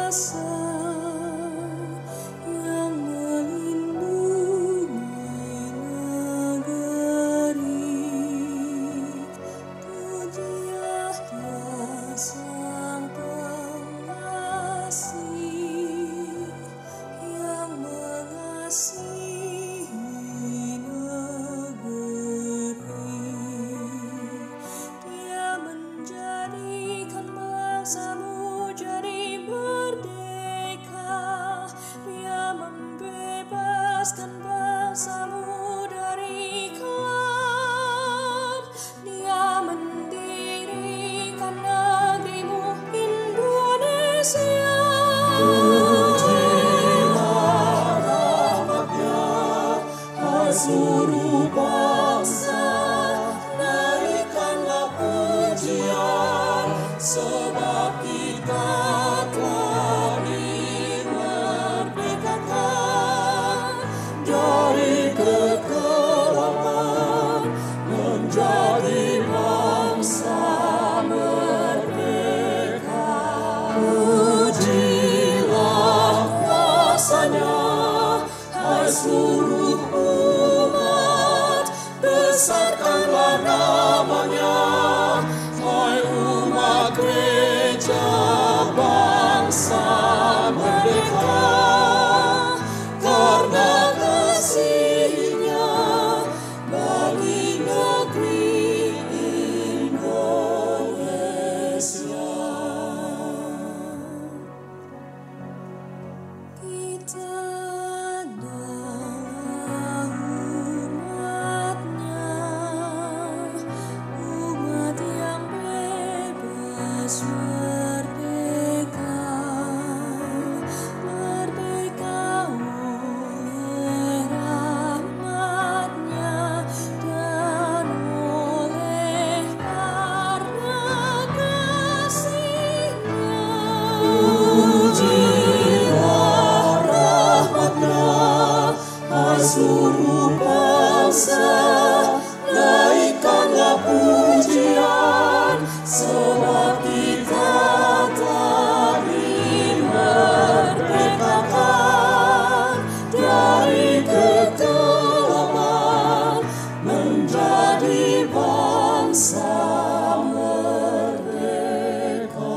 Seluruh bangsa, naikkanlah pujian, sebab kita telah dimerdekakan dari kekelaman menjadi bangsa merdeka. Pujilah kuasanya, hai seluruh besarkanlah namanya, hai umat gereja bangsa merdeka, karena kasih-Nya bagi negeri Indonesia. Kita seluruh bangsa, naikkanlah pujian, sebab kita telah dimerdekakan dari kekelaman menjadi bangsa merdeka.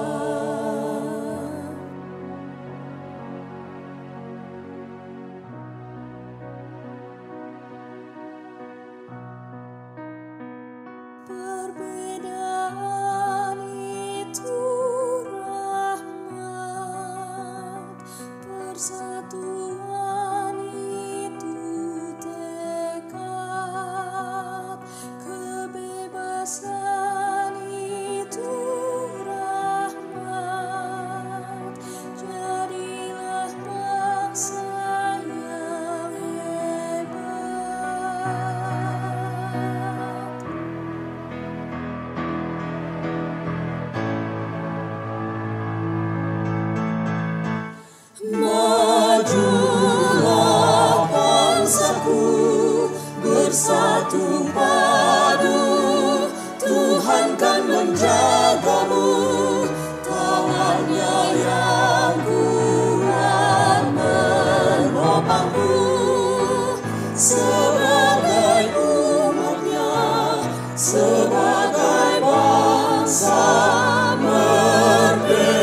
Perbedaan itu rahmat, persatuan itu tekad, kebebasan itu rahmat, jadilah bangsa yang hebat. Majulah bangsaku, bersatu padu, Tuhan kan menjagamu, tangannya yang kuat menopangmu, sebagai umatnya, sebagai bangsa merdeka.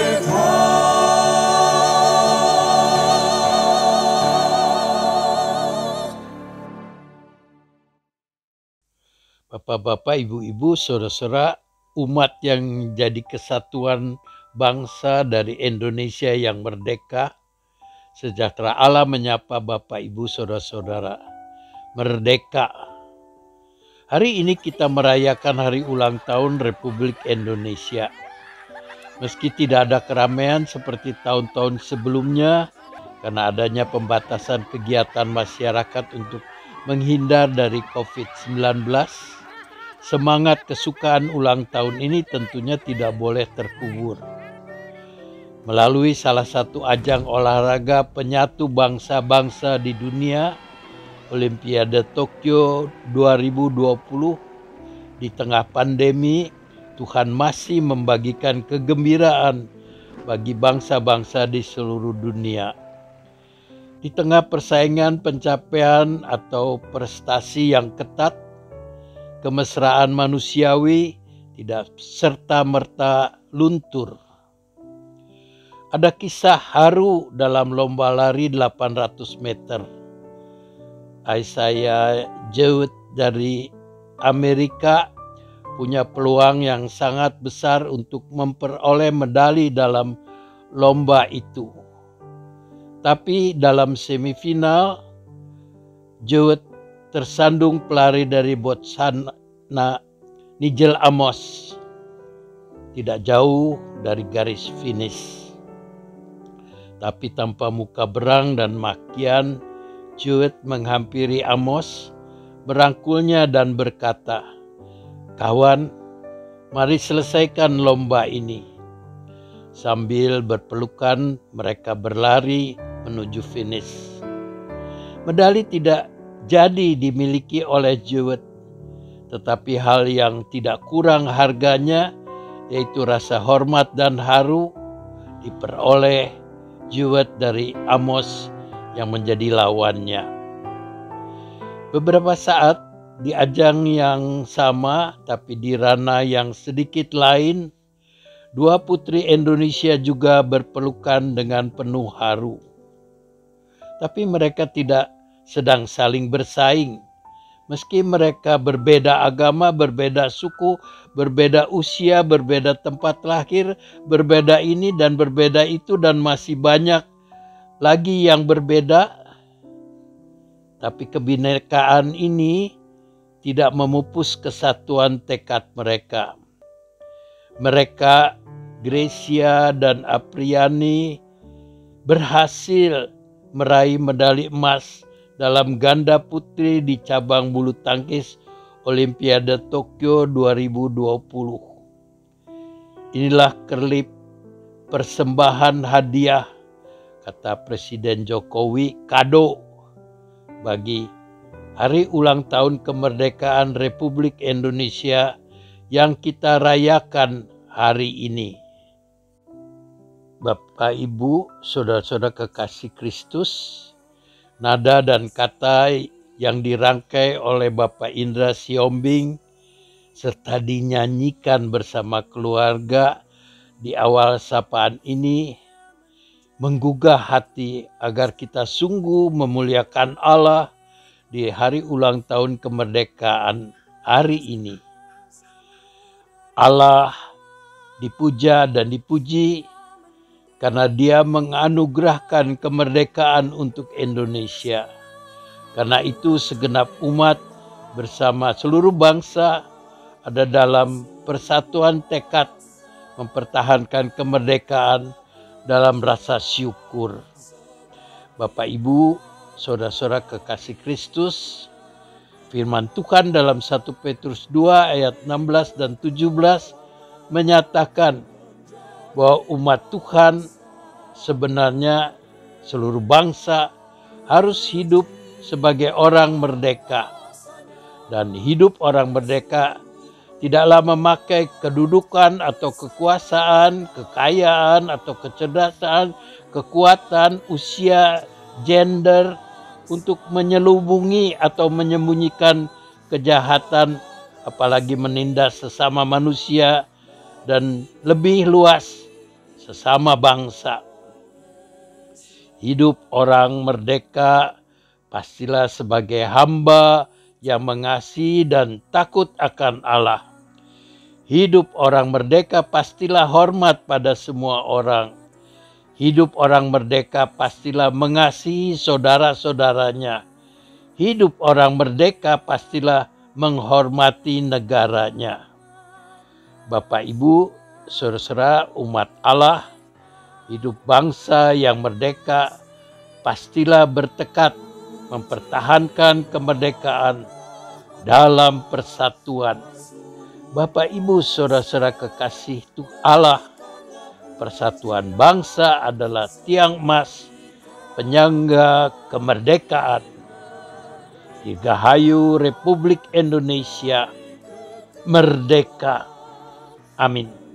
Bapak-bapak, ibu-ibu, saudara-saudara, umat yang jadi kesatuan bangsa dari Indonesia yang merdeka, sejahtera Allah menyapa Bapak, Ibu, saudara-saudara. Merdeka. Hari ini kita merayakan hari ulang tahun Republik Indonesia. Meski tidak ada keramaian seperti tahun-tahun sebelumnya, karena adanya pembatasan kegiatan masyarakat untuk menghindar dari COVID-19, semangat kesukaan ulang tahun ini tentunya tidak boleh terkubur. Melalui salah satu ajang olahraga penyatu bangsa-bangsa di dunia, Olimpiade Tokyo 2020, di tengah pandemi, Tuhan masih membagikan kegembiraan bagi bangsa-bangsa di seluruh dunia. Di tengah persaingan pencapaian atau prestasi yang ketat, kemesraan manusiawi tidak serta-merta luntur. Ada kisah haru dalam lomba lari 800 meter. Isaiah Jewett dari Amerika punya peluang yang sangat besar untuk memperoleh medali dalam lomba itu. Tapi dalam semifinal, Jewett tersandung pelari dari Botswana, Nigel Amos, tidak jauh dari garis finish. Tapi tanpa muka berang dan makian, Jewett menghampiri Amos, merangkulnya dan berkata, "Kawan, mari selesaikan lomba ini." Sambil berpelukan, mereka berlari menuju finish. Medali tidak jadi dimiliki oleh Jewett, tetapi hal yang tidak kurang harganya, yaitu rasa hormat dan haru, diperoleh Jewett dari Amos yang menjadi lawannya. Beberapa saat di ajang yang sama, tapi di ranah yang sedikit lain, dua putri Indonesia juga berpelukan dengan penuh haru. Tapi mereka tidak sedang saling bersaing. Meski mereka berbeda agama, berbeda suku, berbeda usia, berbeda tempat lahir, berbeda ini dan berbeda itu, dan masih banyak lagi yang berbeda. Tapi kebinekaan ini tidak memupus kesatuan tekad mereka. Mereka, Gracia dan Apriani, berhasil meraih medali emas dalam ganda putri di cabang bulu tangkis Olimpiade Tokyo 2020. Inilah klip persembahan hadiah, kata Presiden Jokowi, kado bagi hari ulang tahun kemerdekaan Republik Indonesia yang kita rayakan hari ini. Bapak, Ibu, saudara-saudara kekasih Kristus, nada dan kata yang dirangkai oleh Bapak Indra Siombing serta dinyanyikan bersama keluarga di awal sapaan ini menggugah hati agar kita sungguh memuliakan Allah di hari ulang tahun kemerdekaan hari ini. Allah dipuja dan dipuji karena Dia menganugerahkan kemerdekaan untuk Indonesia. Karena itu segenap umat bersama seluruh bangsa ada dalam persatuan tekad mempertahankan kemerdekaan dalam rasa syukur. Bapak, Ibu, saudara-saudara kekasih Kristus, firman Tuhan dalam 1 Petrus 2 ayat 16 dan 17 menyatakan bahwa umat Tuhan sebenarnya seluruh bangsa harus hidup sebagai orang merdeka. Dan hidup orang merdeka tidaklah memakai kedudukan atau kekuasaan, kekayaan atau kecerdasan, kekuatan, usia, gender untuk menyelubungi atau menyembunyikan kejahatan, apalagi menindas sesama manusia dan lebih luas sesama bangsa. Hidup orang merdeka pastilah sebagai hamba yang mengasihi dan takut akan Allah. Hidup orang merdeka pastilah hormat pada semua orang. Hidup orang merdeka pastilah mengasihi saudara-saudaranya. Hidup orang merdeka pastilah menghormati negaranya. Bapak, Ibu, saudara-saudara umat Allah, hidup bangsa yang merdeka pastilah bertekad mempertahankan kemerdekaan dalam persatuan. Bapak, Ibu, saudara-saudara kekasih Allah, persatuan bangsa adalah tiang emas penyangga kemerdekaan. Dirgahayu Republik Indonesia merdeka. Amin.